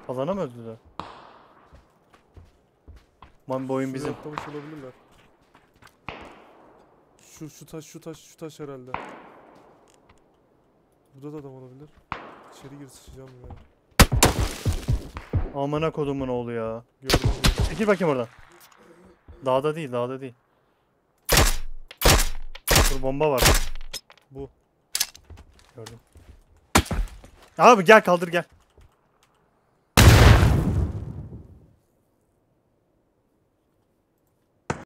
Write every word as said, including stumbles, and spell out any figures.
Alana mı öldüler? Man bu oyun bizim. Şuraya atlamış olabilirler. Şu şu taş şu taş şu taş herhalde. Burada da adam olabilir. İçeri gir sıçacağım ya. Amına kodumun oğlu ya. Gördüm gördüm. Çekil bakayım oradan. Dağda değil, dağda değil. Dur bomba var. Bu. Gördüm. Abi gel kaldır gel.